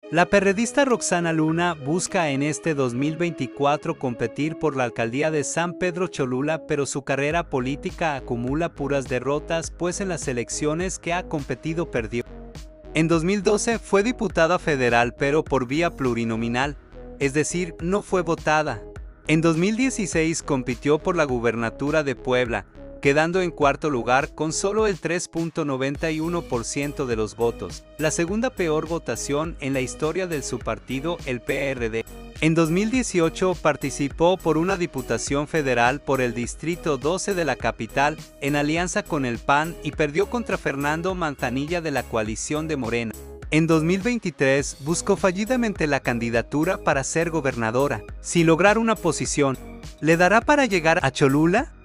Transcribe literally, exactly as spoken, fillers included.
La perredista Roxana Luna busca en este dos mil veinticuatro competir por la alcaldía de San Pedro Cholula, pero su carrera política acumula puras derrotas, pues en las elecciones que ha competido perdió. En dos mil doce fue diputada federal, pero por vía plurinominal, es decir, no fue votada. En dos mil dieciséis compitió por la gubernatura de Puebla, quedando en cuarto lugar con solo el tres punto noventa y uno por ciento de los votos, la segunda peor votación en la historia de su partido, el P R D. En dos mil dieciocho participó por una diputación federal por el Distrito doce de la capital, en alianza con el P A N, y perdió contra Fernando Manzanilla de la coalición de Morena. En dos mil veintitrés buscó fallidamente la candidatura para ser gobernadora, sin lograr una posición. ¿Le dará para llegar a Cholula?